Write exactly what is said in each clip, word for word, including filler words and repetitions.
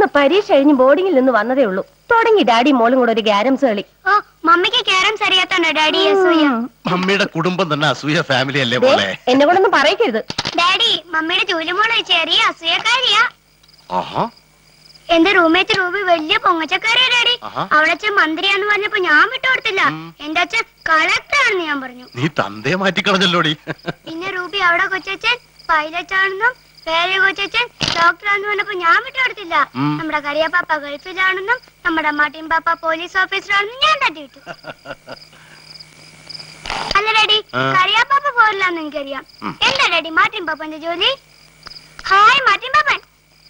പരീക്ഷ കഴിഞ്ഞ് ബോർഡിങ്ങിൽ നിന്ന് വന്നതേ ഉള്ളൂ. തുടങ്ങി ഡാഡി മോളും കൂടെ ഒരു ക്യാരംസ് കളി. ഓ മമ്മിക്ക് ക്യാരംസ് അറിയാത്താണോ ഡാഡി അസൂയ? മമ്മിയുടെ കുടുംബം തന്നെ അസൂയ ഫാമിലി അല്ലേ പോലെ. എന്നെ കൊണ്ടൊന്നും പറയരുത്. ഡാഡി മമ്മിയുടെ ജോലിമോള് ചെറിയ അസൂയക്കാരിയാ. ആഹാ. എന്റെ റൂംമേറ്റ് റൂബി വലിയ പൊങ്ങച്ചക്കാരിയാ ഡാഡി. അവളച്ഛൻ മന്ത്രിയാന്ന് പറഞ്ഞപ്പോ ഞാൻ വിട്ടുകൊടുത്തില്ല. എന്റെ അച്ഛൻ കളക്ടറാണെന്ന് ഞാൻ പറഞ്ഞു. നീ തന്തയെ മാറ്റിക്കളഞ്ഞല്ലോടി. പിന്നെ റൂബി അവിടെ കൊച്ചച്ഛൻ പൈലറ്റ് ആണെന്നും വേറെ കൊച്ചച്ഛൻ ഡോക്ടറാന്ന് പറഞ്ഞപ്പോ ഞാൻ വിട്ടുകൊടുത്തില്ല. നമ്മുടെ കരിയപ്പാപ്പ ഗൾഫിലാണെന്നും നമ്മുടെ മാട്ടിൻ പാപ്പ പോലീസ് ഓഫീസറാണെന്നും ഞാൻ തട്ടിവിട്ടു. അല്ല ഡാഡി, കരിയാപ്പാപ്പ പോരില്ലാന്ന് എനിക്കറിയാം. എന്താ ഡാഡി മാട്ടിൻ പാപ്പന്റെ ജോലി? ഹായ് മാട്ടിൻ പാപ്പൻ.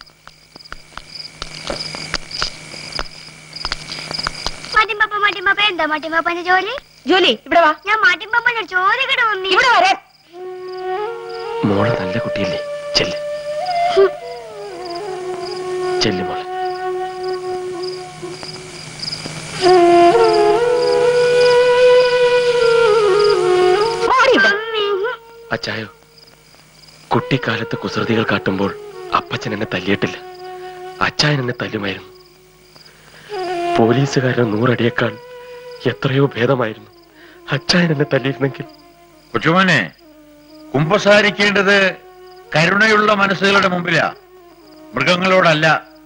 മാട്ടിൻ പാപ്പ മാട്ടിൻ പാപ്പ എന്താ മാട്ടിൻ പാപ്പന്റെ ജോലി? ജോലി ഇവിടെ വാ. ഞാൻ മാട്ടിൻ പാപ്പന്റെ ചോദിക്കട്ടെ മമ്മി. ഇവിടെ വരെ. മോളെ നല്ല കുട്ടിയല്ലേ? ചെല്ല് ചെല്ല് മോളെ. അച്ചായോ, കുട്ടിക്കാലത്ത് കുസൃതികൾ കാട്ടുമ്പോൾ അപ്പച്ചൻ എന്നെ തല്ലിയിട്ടില്ല. അച്ചായൻ എന്നെ തല്ലുമായിരുന്നു. പോലീസുകാരൻ നൂറടിയേക്കാൾ എത്രയോ ഭേദമായിരുന്നു അച്ചായൻ എന്നെ തല്ലിയിരുന്നെങ്കിൽ. കൊച്ചുമോനെ, കുമ്പസാരിക്കേണ്ടത് കരുണയുള്ള മനസ്സുകളുടെ മുമ്പിലാ, മൃഗങ്ങളോടല്ല.